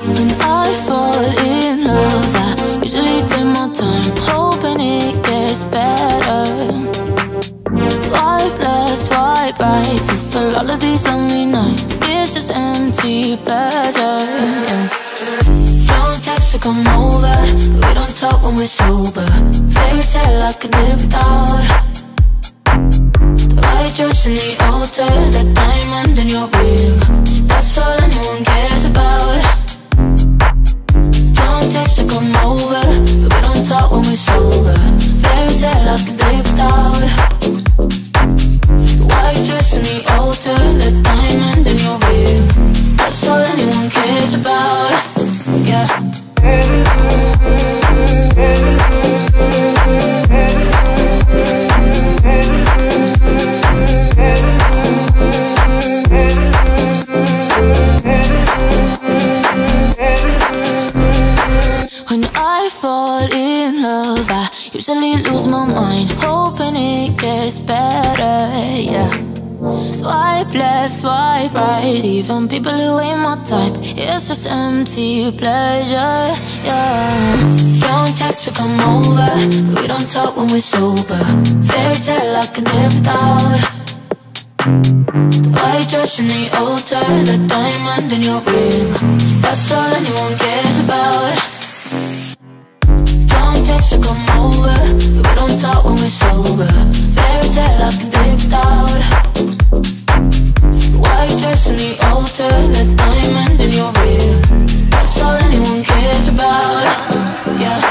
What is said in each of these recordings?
When I fall in love, I usually take my time, hoping it gets better. Swipe left, swipe right, to fill all of these lonely nights. It's just empty pleasure, yeah. Don't text to come over, we don't talk when we're sober. Fairy tale I could live without. The white dress and the altar, that diamond in your ring, that's all anyone cares about. Don't text to come over, we don't talk when we're sober. Fairy tale I could live without. The white dress and the altar, that diamond in your ring, that's all anyone cares about, yeah. When I fall in love, I usually lose my mind, hoping it gets better, yeah. Swipe left, swipe right, even people who ain't my type, it's just empty pleasure, yeah. Don't text to come over, we don't talk when we're sober. Fairy tale I can live without. The white dress and the altar, the diamond in your ring, that's all anyone cares about. Don't text to come over, we don't talk when we're sober. Fairy tale I can live without. White dress and the altar, that diamond in your ring, that's all anyone cares about, yeah.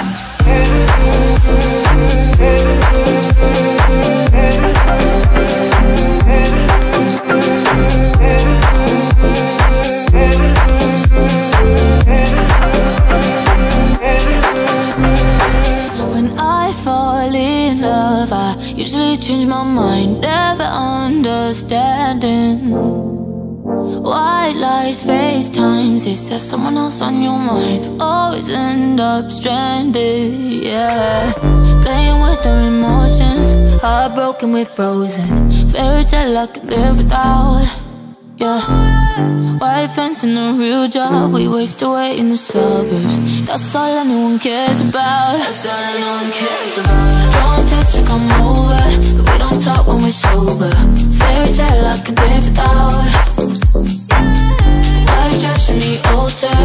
When I fall in love, I usually change my mind, never understanding. White lies, FaceTimes, is there someone else on your mind? Always end up stranded, yeah. Playing with our emotions, heartbroken, we're frozen. Fairy tale I could live without, yeah. White fence and a real job, we waste away in the suburbs, that's all anyone cares about. That's all anyone cares about. Don't text to come over, we don't talk when we're sober. Fairy tale I could live without. White dress and the altar,